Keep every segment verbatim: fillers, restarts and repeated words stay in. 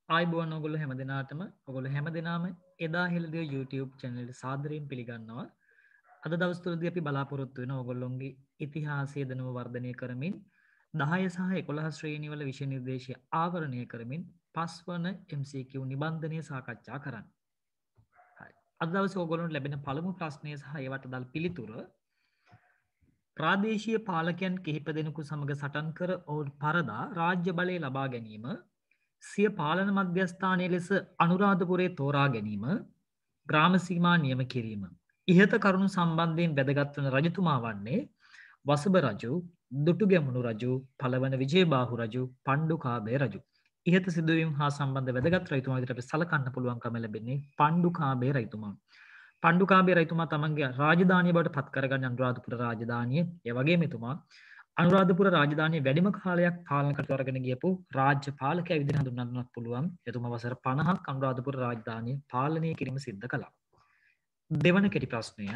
ආයිබෝන් ඔගොල්ලෝ හැම දිනාටම ඔගොල්ලෝ හැම දිනාම එදා හෙළදිව YouTube channel එකට සාදරයෙන් පිළිගන්නවා. අද දවස් තුලදී අපි බලාපොරොත්තු වෙන ඔයගොල්ලොන්ගේ ඉතිහාසය දැනුම වර්ධනය කරමින් දහය සහ එකොළහ ශ්‍රේණිවල විෂය නිර්දේශය ආවරණය කරමින් පස්වන M C Q නිබන්ධනය සාකච්ඡා කරන්න. හරි. අද දවසේ ඔයගොල්ලන්ට ලැබෙන පළමු ප්‍රශ්නය සහ ඒවට අදාළ පිළිතුර ප්‍රාදේශීය පාලකයන් කිහිප දෙනෙකු සමග සටන් කර ඔවුන් පරදා රාජ්‍ය බලය ලබා ගැනීම සිය පාලන මධ්‍යස්ථානය ලෙස අනුරාධපුරේ තෝරා ගැනීම ග්‍රාම සීමා නියම කිරීම. ඉහත කරුණු සම්බන්ධයෙන් වැදගත් වන රජතුමා වන්නේ වසභ රජු, දුටුගැමුණු රජු, පළවන විජයබාහු රජු, පණ්ඩුකාභය රජු. ඉහත සිදුවීම් හා සම්බන්ධ වැදගත් රජතුමා විදිහට අපි සලකන්න පුළුවන්කම ලැබෙන්නේ පණ්ඩුකාභය රජතුමා. පණ්ඩුකාභය රජතුමා තමන්ගේ රාජධානිය බවට පත් කරගන්න අනුරාධපුර රාජධානිය. ඒ වගේම එතුමා අනුරාධපුර රාජධානිය වැඩිම කාලයක් පාලන කටයුතු කරගෙන ගියපු රාජ්‍ය පාලකයා විදිහට හඳුන්වන්නත් පුළුවන්. එතුමා වසර පනහක් අනුරාධපුර රාජධානිය පාලනය කිරීම සිද්ධ කළා. දෙවන කෙටි ප්‍රශ්නය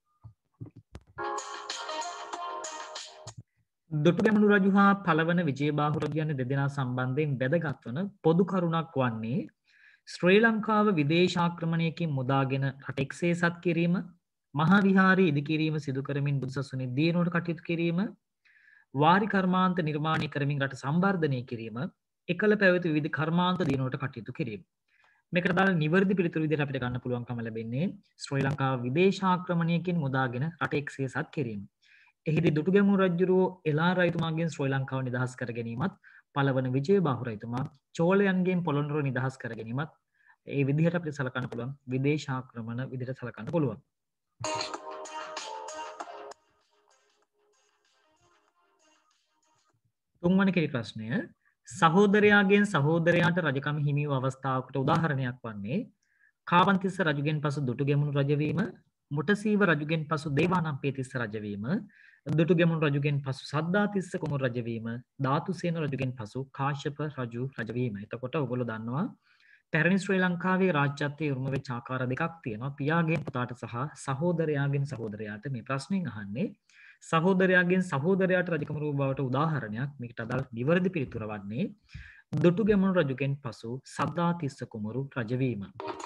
දුටුගැමුණු රජු හා පළවන විජයබාහු රජු යන දෙදෙනා සම්බන්ධයෙන් වැදගත් වන පොදු කරුණක් වන්නේ ශ්‍රී ලංකාව විදේශාක්‍රමණයකින් මුදාගෙන රටෙක් සේසත් කිරීම, මහා විහාරය ඉදිකිරීම සිදු කරමින් බුදුසසුනේ දියුණුවට කටයුතු කිරීම, වාරි කර්මාන්ත නිර්මාණය කරමින් රට සම්වර්ධනය කිරීම, එකල පැවති විවිධ කර්මාන්ත දියුණුවට කටයුතු කිරීම. මේකට දාලා නිවැරදි පිළිතුරු විදිහට අපිට ගන්න පුළුවන්කම ලැබෙන්නේ ශ්‍රී ලංකාව විදේශාක්‍රමණයකින් මුදාගෙන රටෙක් සේසත් කිරීම. එහිදී දුටුගැමුණු රජුරෝ එලා රජතුමාගෙන් ශ්‍රී ලංකාව නිදහස් කර ගැනීමත්, පළවන විජයබාහු රජතුමා චෝලයන්ගෙන් පොළොන්නරුව නිදහස් කර ගැනීමත් ඒ විදිහට අපිට සලකන්න පුළුවන් විදේශාක්‍රමණ විදිහට සලකන්න පුළුවන්. තුන්වන කෙටි ප්‍රශ්නය සහෝදරයාගෙන් සහෝදරයාට රජකම හිමි වූ අවස්ථාවකට උදාහරණයක් වන්නේ කාවන්තිස්ස රජුගෙන් පසු දුටුගැමුණු රජවීම, මුටසීව රජුගෙන් පසු දේවානම්පියතිස්ස රජවීම, දුටුගැමුණු රජුගෙන් පසු සද්ධාතිස්ස කුමාර රජවීම, ධාතුසේන රජුගෙන් පසු කාශ්‍යප රජු රජවීම. එතකොට ඔයගොල්ලෝ දන්නවා පැරණි ශ්‍රී ලංකාවේ රාජ්‍යත්වයේ උරුම වෙච්ච ආකාර දෙකක් තියෙනවා. පියාගෙන් පුතාට සහ සහෝදරයාගෙන් සහෝදරයාට. මේ ප්‍රශ්نين අහන්නේ සහෝදරයාගෙන් සහෝදරයාට රජකම රූප බවට උදාහරණයක්. මේකට අදාළ නිවැරදි පිළිතුර වන්නේ දුටුගැමුණු රජුගෙන් පසු සද්ධාතිස්ස කුමාරු රජවීම.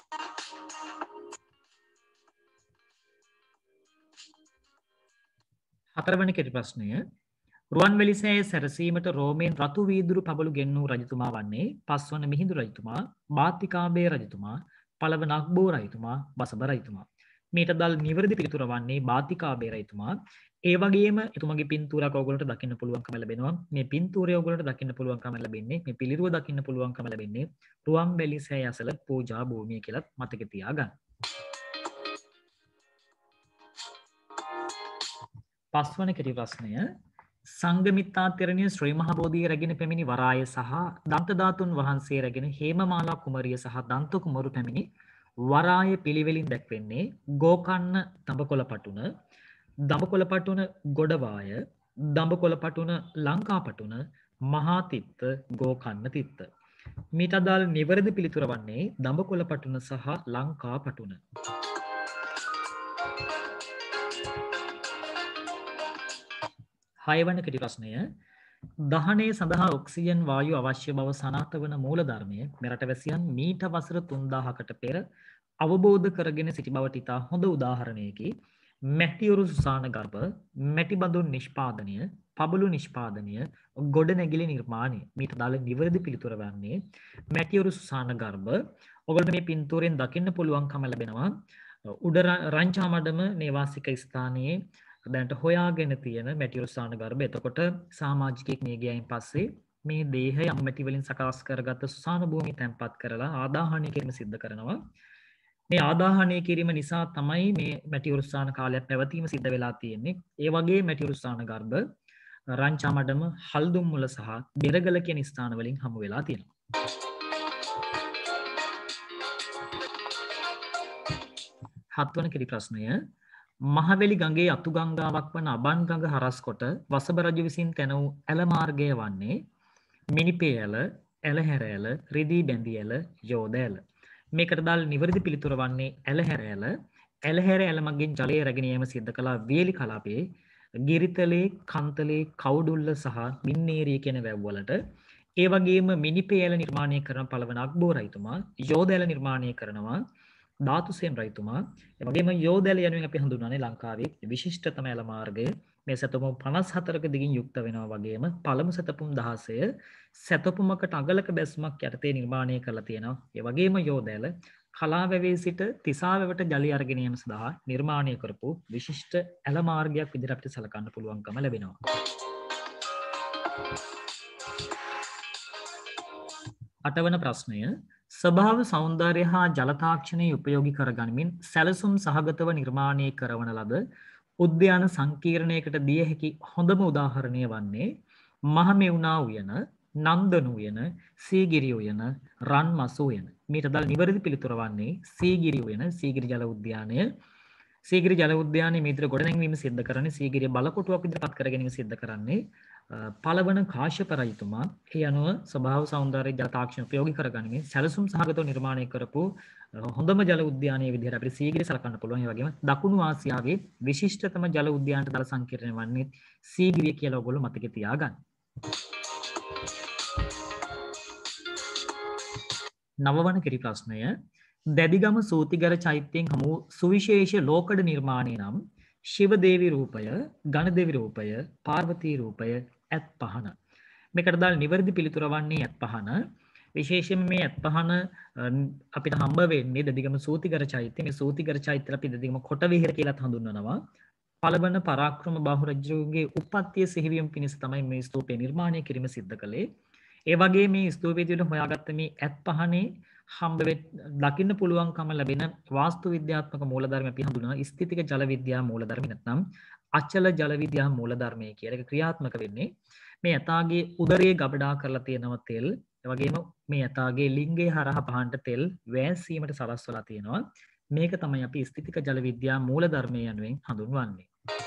හතරවන කෙටි ප්‍රශ්නය රුවන්වැලිසෑය සැරසීමට රෝමයෙන් රතු වීදුරු පබළු ගෙන්වූ රජතුමා වන්නේ පස්වන මිහිඳු රජතුමා, බාත්තිකාභය රජතුමා, පළවන අක්බෝ රජතුමා, වසභ රජතුමා. මේට අදාළ නිවැරදි පිළිතුර වන්නේ බාත්තිකාභය රජතුමා. ඒ වගේම එතුමගේ පින්තූරයක් ඔයගොල්ලන්ට දකින්න පුළුවන්කම ලැබෙනවා. මේ පින්තූරය ඔයගොල්ලන්ට දකින්න පුළුවන්කම ලැබෙන්නේ, මේ පිළිරුව දකින්න පුළුවන්කම ලැබෙන්නේ රුවන්වැලිසෑය අසල පූජා භූමිය කියලා මතක තියාගන්න. පස්වන කෙටි ප්‍රශ්නය සංගමිත්තා තෙරණිය ශ්‍රී මහා බෝධිය රැගෙන පැමිණි වරාය සහ දන්තධාතුන් වහන්සේ රැගෙන හේමමාලා කුමරිය සහ දන්ත කුමරු පැමිණි වරාය පිළිවෙලින් දැක්වෙන්නේ ගෝකන්න දඹකොළ පටුන, දඹකොළ පටුන ගොඩවාය, දඹකොළ පටුන ලංකා පටුන, මහා තිත්ත, ගෝකන්න තිත්ත. මීට අදාළ නිවැරදි පිළිතුර වන්නේ දඹකොළ පටුන සහ ලංකා පටුන. හයවන කෙටි ප්‍රශ්නය දහනය සඳහා ඔක්සිජන් වායු අවශ්‍ය බව සනාථ වන මූලධර්මය මෙරට වැසියන් මීට වසර තුන්දාහකට පෙර අවබෝධ කරගෙන සිටි බවට ඉතා හොඳ උදාහරණයකි මැටියුරු සුසාන ගර්භ, මැටිබඳුන් නිෂ්පාදනය, පබළු නිෂ්පාදනය, ගොඩනැගිලි නිර්මාණය. මීට දාල නිවැරදි පිළිතුර වන්නේ මැටියුරු සුසාන ගර්භ. ඔයගොල්ලෝ මේ පින්තූරයෙන් දකින්න පුළුවන්කම ලැබෙනවා උඩ රංචාමඩම නේවාසික ස්ථානයේ දැනට හොයාගෙන තියෙන මැටියුරු සුසාන ගර්භ. එතකොට සමාජිකයෙක් මිය ගියයින් පස්සේ මේ දේහය යම් මැටි වලින් සකස් කරගත්ත සුසාන භූමිය තැන්පත් කරලා ආදාහනය කිරීම සිද්ධ කරනවා. මේ ආදාහනය කිරීම නිසා තමයි මේ මැටියුරු සුසාන කාලයක් පැවතීම සිද්ධ වෙලා තියෙන්නේ. ඒ වගේ මැටියුරු සුසාන ගර්භ රංචාමඩම, හල්දුම්මුල සහ බෙරගල කියන ස්ථාන වලින් හමු වෙලා තියෙනවා. හත්වන කෙටි ප්‍රශ්නය මහවැලි ගඟේ අතු ගංගාවක් වන අබන් ගඟ හරස් කොට වසභ රජු විසින් තැන වූ ඇල මාර්ගය වන්නේ මිනිපේ ඇල, ඇලහැර ඇල, රිදී බැඳි ඇල, යෝධ ඇල. මේකට දාල නිවැරදි පිළිතුර වන්නේ ඇලහැර ඇල. ඇලහැර ඇල මගින් ජලය රැගෙන යාම සිද්ධ කළා වේලි කලාපයේ ගිරිතලේ, කන්තලේ, කවුඩුල්ල සහ මින්නේරිය කියන වැව්වලට. ඒ වගේම මිනිපේල නිර්මාණය කරන පළවන අක්බෝ රජතුමා යෝධ ඇල නිර්මාණය කරනවා ධාතුසේන රජතුමා. ඒ වගේම යෝධ ඇල යනුවෙන් අපි හඳුන්වන්නේ ලංකාවේ විශිෂ්ටතම ඇල මාර්ගය. මේ සැතපුම් පනස් හතරක දිගින් යුක්ත වෙනවා වගේම පළමු සැතපුම් දහසය සැතපුමකට අගලක බැස්මක් යටතේ නිර්මාණය කරලා තියෙනවා. ඒ වගේම යෝධ ඇල කලාවැවේ සිට තිසාවැවට ජලය අරගෙන යාම සඳහා නිර්මාණය කරපු විශිෂ්ට ඇල මාර්ගයක් විදිහට අපිට සලකන්න පුළුවන්කම ලැබෙනවා. අටවන ප්‍රශ්නය ස්වභාව සෞන්දර්ය හා ජල තාක්ෂණය උපයෝගී කරගනිමින් සැලසුම් සහගතව නිර්මාණය කරවන ලද උද්‍යාන සංකීර්ණයකට දිය හැකි හොඳම උදාහරණය වන්නේ මහමෙවුනා උයන, නන්දන උයන, සීගිරි උයන, රන් මසු උයන. මීට අදාළ නිවැරදි පිළිතුර වන්නේ සීගිරි උයන, සීගිරි ජල උද්‍යානය. සීගිරි ජල උද්‍යානයේ මේ විදිහට ගොඩනැංවීම සිද්ධ කරන්නේ සීගිරිය බලකොටුවක් විදිහට පත් කර ගැනීම සිද්ධ කරන්නේ පළවන කාශ්‍යප රජතුමා. ඒ අනුව ස්වභාව සෞන්දර්ය ජල තාක්ෂණ ප්‍රයෝගී කරගනිමින් සැලසුම් සහගතව නිර්මාණය කරපු හොඳම ජල උද්‍යානයේ විදිහට අපිට සීගිරිය සලකන්න පුළුවන්. ඒ වගේම දකුණු ආසියාවේ විශිෂ්ටතම ජල උද්‍යානට දල සංකීර්ණය වන්නේ සීගිරිය කියලා ඔයගොල්ලෝ මතකේ තියාගන්න. නවවන කිරි ප්‍රශ්නය දැදිගම සූතිගර චෛත්‍යයෙන් හමු සුවිශේෂ ලෝකඩ නිර්මාණය නම් ශිව දේවි රූපය, ගණදේවි රූපය, පාර්වතී රූපය, ඇත් පහන. මේකට දාලා නිවැරදි පිළිතුර වන්නේ ඇත් පහන. විශේෂයෙන් මේ ඇත් පහන අපිට හම්බ වෙන්නේ දැදිගම සූතිගර චෛත්‍ය. මේ සූතිගර චෛත්‍ය අපි දැදිගම කොටවිහෙර කියලාත් හඳුන්වනවා. පළවන පරාක්‍රම බාහු රජුගේ උප්පත්තිය සිහිවීම පිණිස තමයි මේ ස්තූපය නිර්මාණය කිරීම සිද්ධ කළේ. ඒ වගේ මේ ස්තූපයේදී හොයාගත්ත මේ ඇත් පහනේ හම්බ දකින්න පුළුවන්කම ලැබෙන වාස්තු විද්‍යාත්මක මූලධර්ම අපි හඳුනනවා ස්ථිතික ජල විද්‍යා මූලධර්ම නැත්නම් අචල ජල විද්‍යා මූලධර්මය කියලා. ඒක ක්‍රියාත්මක වෙන්නේ මේ ඇතාගේ උදරයේ ගබඩා කරලා තියෙනවා තෙල්. ඒ වගේම මේ ඇතාගේ ලිංගයේ හරහා පහන්ට තෙල් වෑස්සීමට සලස්වලා තියෙනවා. මේක තමයි අපි ස්ථිතික ජල විද්‍යා මූලධර්මය යනුවෙන් හඳුන්වන්නේ.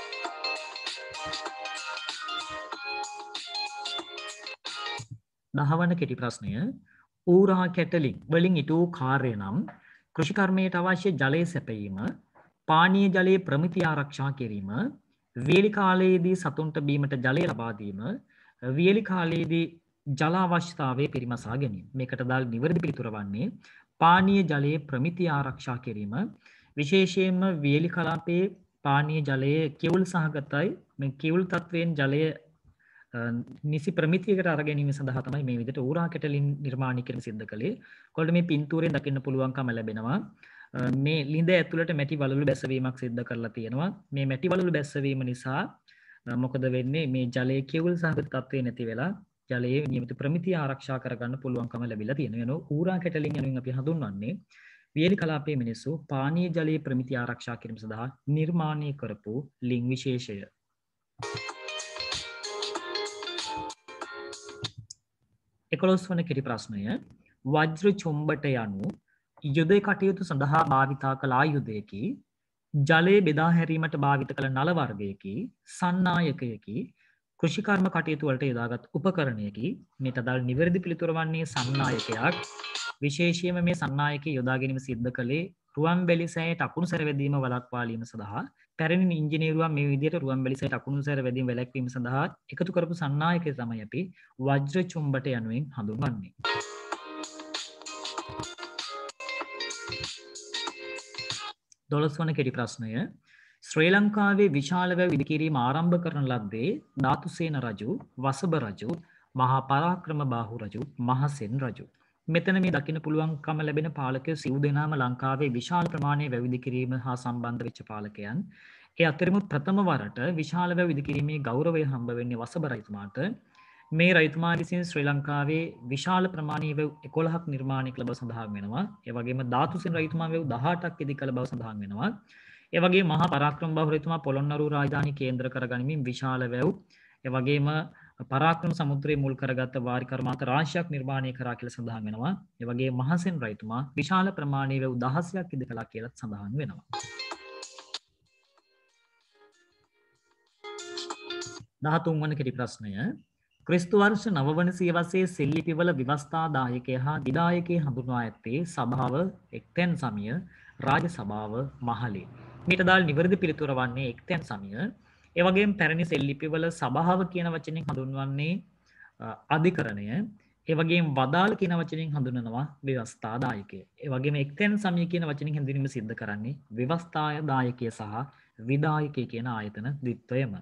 දහවන කෙටි ප්‍රශ්නය ඌරා කැටලින් වලින් ඉටු කාර්ය නම් කෘෂිකර්මයට අවශ්‍ය ජලය සැපයීම, පානීය ජලයේ ප්‍රමිති ආරක්ෂා කිරීම, වියලි කාලයේදී සතුන්ට බීමට ජලය ලබා දීම, වියලි කාලයේදී ජල අවශ්‍යතාවය පරිමසා ගැනීම. මේකට දාල් නිවැරදි පිළිතුර වන්නේ පානීය ජලයේ ප්‍රමිති ආරක්ෂා කිරීම. විශේෂයෙන්ම වියලි කලාපයේ පානීය ජලය කිවුල් සහගතයි. මේ කිවුල් තත්වයෙන් ජලය නිසි ප්‍රමිතියකට අරගැනීම සඳහා තමයි මේ විදිහට ඌරා කැටලින් නිර්මාණය කිරීම සිද්ධ කළේ. ඔයාලට මේ පින්තූරයෙන් දකින්න පුළුවන්කම ලැබෙනවා. මේ ළිඳ ඇතුළට මැටි වලලු බැසවීමක් සිද්ධ කරලා තියෙනවා. මේ මැටි වලලු බැසවීම නිසා මොකද වෙන්නේ? මේ ජලයේ කිවුල් සහගත තත්ත්වය නැති වෙලා ජලයේ නියමිත ප්‍රමිතිය ආරක්ෂා කරගන්න පුළුවන්කම ලැබිලා තියෙනවා. එනවා ඌරා කැටලින් යනුවෙන් අපි හඳුන්වන්නේ වියලි කලාපයේ මිනිස්සු පානීය ජලයේ ප්‍රමිතිය ආරක්ෂා කිරීම සඳහා නිර්මාණය කරපු ලිං විශේෂය. එකොළොස් වන කෙටි ප්‍රශ්නය වජ්‍ර චුම්බට යනු යුද කටයුතු සඳහා භාවිතා කළ ආයුධයකි, ජලය බෙදා හැරීමට භාවිත කළ නල වර්ගයකි, සන්නායකයකි, කෘෂිකර්ම කටයුතු වලට යොදාගත් උපකරණයකි. මේට අදාළ නිවැරදි පිළිතුර වන්නේ සන්නායකයක්. විශේෂයෙන්ම මේ සන්නායකය යොදා ගැනීම සිද්ධ කළේ රුවන්වැලි සෑයට අකුණු සැර වැදීම වළක්වාලීම සඳහා. පැරණි ඉංජිනේරුවන් මේ විදිහට රුවන්වැලි සෑයට අකුණු සැර වැදීම වැළැක්වීම සඳහා එකතු කරපු සන්නායකය තමයි අපි වජ්‍ර චුම්බට යනුවෙන් හඳුන්වන්නේ. දොළොස් වන කෙටි ප්‍රශ්නය ශ්‍රී ලංකාවේ විශාල වැව් ඉදිකිරීම ආරම්භ කරන ලද්දේ ධාතුසේන රජු, වසභ රජු, මහා පරාක්‍රම බාහු රජු, මහසෙන් රජු. මෙතන මේ දකින්න පුළුවන්කම ලැබෙන පාලකයෝ සිව් දෙනාම ලංකාවේ විශාල ප්‍රමාණයේ වැව් ඉදිකිරීම හා සම්බන්ධ වෙච්ච පාලකයන්. ඒ අතරින් ප්‍රථම වරට විශාල වැව් ඉදිකිරීමේ ගෞරවය හම්බ වෙන්නේ වසභ රජතුමාට. මේ රජතුමා විසින් ශ්‍රී ලංකාවේ විශාල ප්‍රමාණයේ වැව් එකොළහක් නිර්මාණය කළ බව සඳහන් වෙනවා. ඒ වගේම ධාතුසේන රජතුමා වැව් දහඅටක් ඉදි කළ බව සඳහන් වෙනවා. ඒ වගේම මහා පරාක්‍රම බාහු රජතුමා පොළොන්නරුව රාජධානිය කේන්ද්‍ර කරගනිමින් විශාල වැව්, ඒ වගේම පරාක්‍රම සමුද්‍රයේ මුල් කරගත්ත වාරි කර්මාන්ත රාශියක් නිර්මාණය කරා කියලා සඳහන් වෙනවා. ඒ වගේම මහසෙන් රජතුමා විශාල ප්‍රමාණයේ වැව් දහසක් ඉදි කළා කියලා සඳහන් වෙනවා. දහතුන් වන කෙටි ප්‍රශ්නය ක්‍රිස්තු වර්ෂ නව වන සියවසේ සෙල්ලිපිවල ව්‍යවස්ථාදායකය හා දිදායකය හඳුන්වා ඇත්තේ සභාව, එක්තැන් සමිය, රාජ සභාව, මහලේ. මීට දාල් නිවැරදි පිළිතුර වන්නේ එක්තැන් සමිය. ඒ වගේම පැරණි සෙල්ලිපිවල සභාව කියන වචනෙන් හඳුන්වන්නේ අධිකරණය. ඒ වගේම වදාළ කියන වචනයෙන් හඳුන්වනවා ව්‍යවස්ථාදායකය. ඒ වගේම එක්තැන් සමය කියන වචنين හැඳින්වීම සිද්ධ කරන්නේ ව්‍යවස්ථාදායකය සහ විදායකය කියන ආයතන ද්විත්වයම.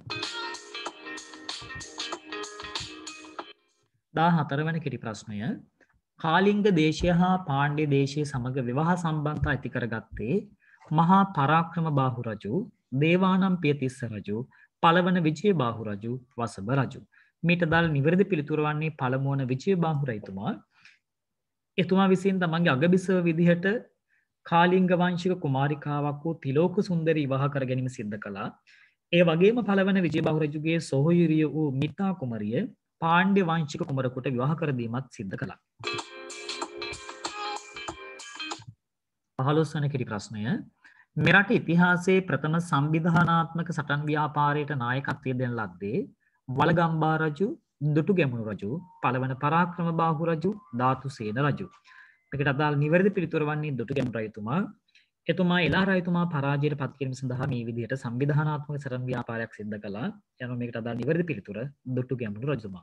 දාහතර වන කෙටි ප්‍රශ්නය කාලිංග දේශය හා පාණ්ඩ්‍ය දේශය සමග විවාහ සම්බන්ධතා ඇති කරගත්තේ මහා පරාක්‍රම බාහු රජු, දේවානම්පිය තිස්ස රජු, පළවන විජය බාහු රජු, වසභ රජු. මීට දාළ නිවැරදි පිළිතුර වන්නේ පළමු වන විජය බාහු රජතුමා. එතුමා විසින් තමන්ගේ අගබිසව විදිහට කාලිංග වංශික කුමාරිකාවක් වූ තිලෝක සුන්දරී විවාහ කර ගැනීම සිද්ධ කළා. ඒ වගේම පළවන විජය බාහු රජුගේ සොහොයුරිය වූ මිතා කුමරිය පාණ්ඩ්‍ය වංශික කුමරකුට විවාහ කර දීමත් සිද්ධ කළා. පහළොස් වන කෙටි ප්‍රශ්නය මෙරට ඉතිහාසයේ ප්‍රථම සංවිධානාත්මක සටන් ව්‍යාපාරයට නායකත්වය දෙන ලද්දේ වළගම්බා රජු, දුටුගැමුණු රජු, පළවන පරාක්‍රම බාහු රජු, ධාතුසේන රජු. මේකට අදාළ නිවැරදි පිළිතුර වන්නේ දුටුගැමුණු රජතුමා. එතුමා එළා රජතුමා පරාජයට පත් කිරීම සඳහා මේ විදිහට සංවිධානාත්මක සටන් ව්‍යාපාරයක් සිද්ධ කළා. යනවා මේකට අදාළ නිවැරදි පිළිතුර දුටුගැමුණු රජතුමා.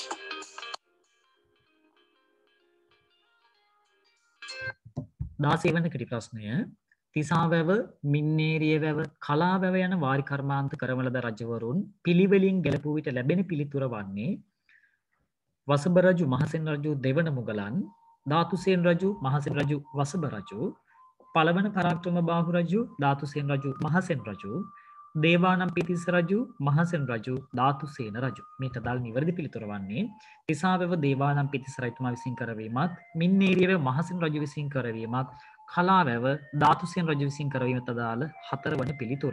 දාසය වන කෙටි ප්‍රශ්නය තිසාවැව, මින්නේරිය වැව, කලාවැව යන වාරි කර්මාන්ත කරවලද රජවරුන් පිළිවෙලින් ගැලපූ විට ලැබෙන පිළිතුර වන්නේ වසභ රජු, මහසෙන් රජු, දෙවන මුගලන්, ධාතුසේන රජු, මහසෙන් රජු, වසභ රජු, පළවන පරාක්‍රම බාහු රජු, ධාතුසේන රජු, මහසෙන් රජු, දේවානම්පිය තිස්ස රජු, මහසෙන් රජු, ධාතුසේන රජු. මේට අදාළ නිවැරදි පිළිතුර වන්නේ තිසාවැව දේවානම්පිය තිස්ස රජතුමා විසින් කරවීමත්, මින්නේරිය වැව මහසෙන් රජු විසින් කරවීමත්, කලාවැව ධාතුසේන රජු විසින් කරවීමට අදාළ හතර වන පිළිතුර.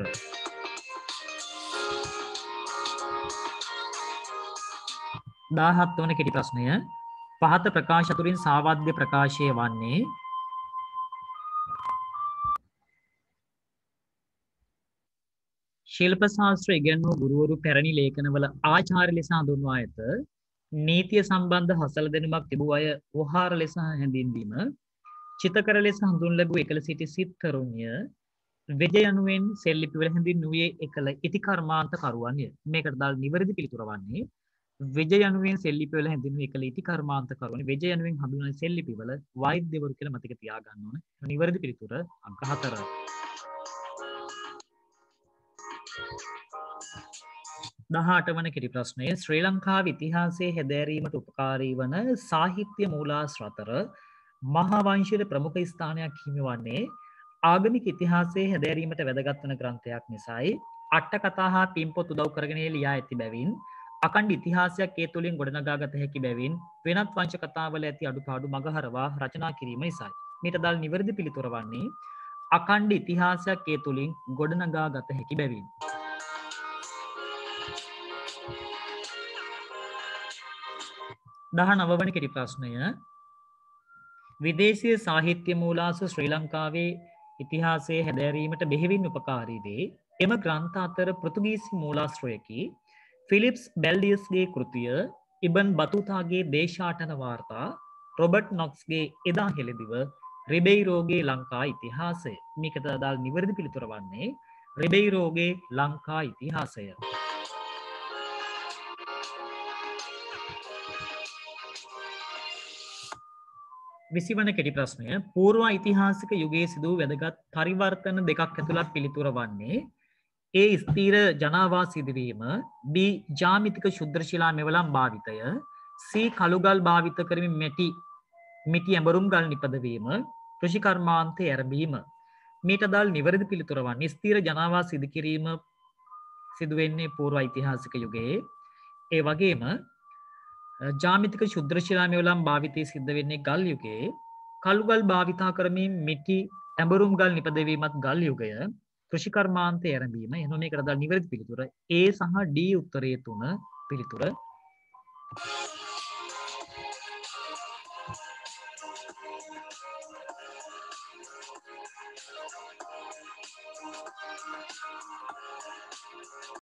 දාහත් වන කෙටි ප්‍රශ්නය පහත ප්‍රකාශ අතුරින් සාවද්‍ය ප්‍රකාශය වන්නේ ශිල්ප ශාස්ත්‍ර ඉගැන්වූ ගුරුවරු පැරණි ලේඛනවල ආචාර්ය ලෙස හඳුන්වා ඇත. නීතිය සම්බන්ධ හසල දැනුමක් තිබූ අය වහාර ලෙස හැඳින්වීම, චිතකර ලෙස හඳුන් ලැබූ එකල සිටි සිත්තරුණිය වෙජ යනුවෙන් සෙල්ලිපිවල හැඳින්වූයේ එකල ඉතිකර්මාන්ත කරුවන්ය. මේකට දාළ නිවැරදි පිළිතුර වන්නේ වෙජ යනුවෙන් සෙල්ලිපිවල හැඳින්වූ එකල ඉතිකර්මාන්ත කරුවන්ය. වෙජ යනුවෙන් හඳුන්වන සෙල්ලිපිවල වෛද්‍යවරු කියලා මතක තියාගන්න ඕන. නිවැරදි පිළිතුර අංක හතර. දහඅට වන කෙටි ප්‍රශ්නය ශ්‍රී ලංකාවේ ඉතිහාසයේ හැදෑරීමට උපකාරී වන සාහිත්‍ය මූලාශ්‍ර අතර මහා වංශයට ප්‍රමුඛ ස්ථානයක් හිමි වන්නේ ආගමික ඉතිහාසයේ හැදෑරීමට වැදගත් වන ග්‍රන්ථයක් නිසායි. අට කතා හා පින්පොත් උදව් කරගෙන ලියා ඇති බැවින් අකණ්ඩ ඉතිහාසයක් ඒ තුළින් ගොඩනගාගත හැකි බැවින් වෙනත් වංශ කතාවල ඇති අඩුපාඩු මගහරවා රචනා කිරීම නිසායි. මීට අදාළ නිවැරදි පිළිතුර වන්නේ අකණ්ඩ ඉතිහාසයක් ඒ තුළින් ගොඩනගාගත හැකි බැවින්. දහනව වන කෙටි ප්‍රශ්නය විදේශීය සාහිත්‍ය මූලාශ්‍ර ශ්‍රී ලංකාවේ ඉතිහාසයේ හැදෑරීමට බෙහෙවින් උපකාරී වේ. එම ග්‍රන්ථ අතර පෘතුගීසි මූලාශ්‍රයකි ෆිලිප්ස් බැල්ඩියස්ගේ කෘතිය, ඉබන් බතුතාගේ දේශාටන වාර්තා, රොබර්ට් නොක්ස්ගේ එදා හෙළිදිව, රිබෙයිරෝගේ ලංකා ඉතිහාසය. මේකට අදාළ නිවැරදි පිළිතුර වන්නේ රිබෙයිරෝගේ ලංකා ඉතිහාසය. විසි වන කෙටි ප්‍රශ්නය පූර්ව ඓතිහාසික යුගයේ සිදු වූ වැදගත් පරිවර්තන දෙකක් ඇතුළත් පිළිතුර වන්නේ ඒ ස්ථීර ජනාවාස ඉදිවීම, B ජාමිතික ශුද්‍ර ශිලා මෙවලම් භාවිතය, C කළුගල් භාවිත කරමින් මෙටි මිටි ඇඹරුම් ගල් නිපදවීම, කෘෂිකර්මාන්තය ඇරඹීම. මීට අදාළ නිවැරදි පිළිතුර වන්නේ ස්ථීර ජනාවාස ඉදි කිරීම සිදු වෙන්නේ පූර්ව ඓතිහාසික යුගයේ. ඒ වගේම ජාමිතික ශුද්‍ර ශිලා මෙවලම් භාවිතය සිද්ධ වෙන්නේ ගල් යුගයේ. කළුගල් භාවිතා කරමින් මිටි ඇඹරුම් ගල් නිපදවීමත් ගල් යුගය. කෘෂිකර්මාන්තය ඇරඹීම. එහෙනම් මේකට අදාළ නිවැරදි පිළිතුර A සහ D උත්තරයේ තුන පිළිතුර.